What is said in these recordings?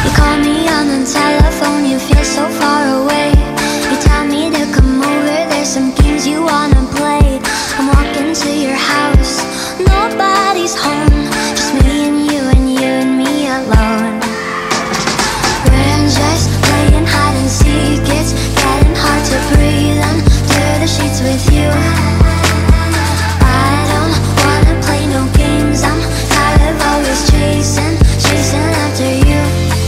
You call me on the telephone, you feel so far away. You tell me to come over, there's some games you wanna play. I'm walking to your house, nobody's home, just me and you and me alone. We're just playing hide and seek, it's getting hard to breathe under the sheets with you. I don't wanna play no games, I'm tired of always chasing after you.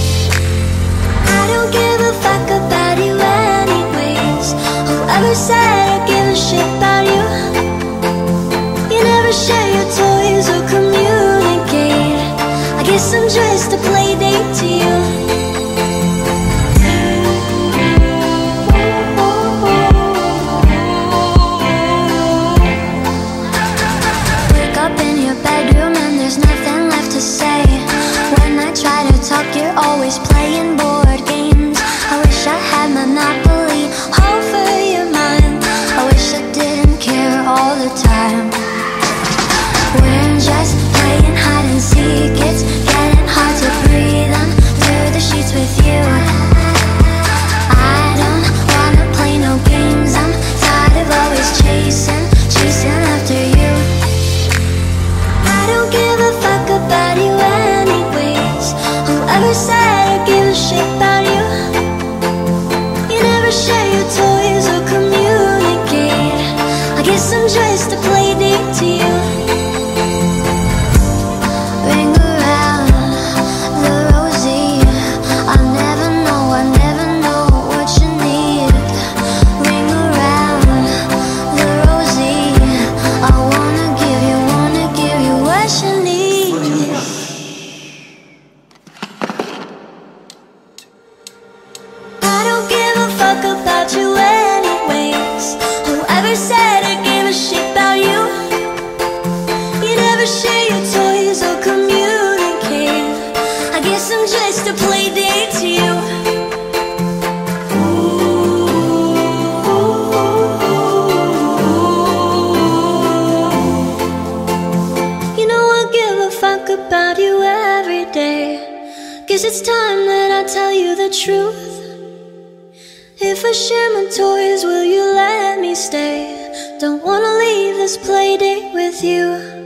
I don't give a fuck about you anyways. Whoever said I give a shit about you? You never share your toys or communicate. I guess I'm just a play date to you. Wake up in your bedroom and there's nothing left to say. When I try to talk, you're always playing board games. I wish I had Monopoly over your mind. I wish I didn't care all the time. We're just playing hide and seek, it's getting hard to breathe under the sheets with you. I don't wanna play no games, I'm tired of always chasing after you. I don't give a fuck about you anyways. Whoever said I give a shit about you? You never share your toys or communicate. I guess I'm just a play date to you. Ring around the rosy, I never know what you need. Ring around the rosy, I wanna give you what you need. I don't give a fuck about you anyways. Whoever said I gave a shit about you? You never share your toys or communicate. I guess I'm just a play date to you. You know I give a fuck about you every day. Guess it's time that I tell you the truth. If I share my toys, will you let me stay? Don't wanna leave this play date with you.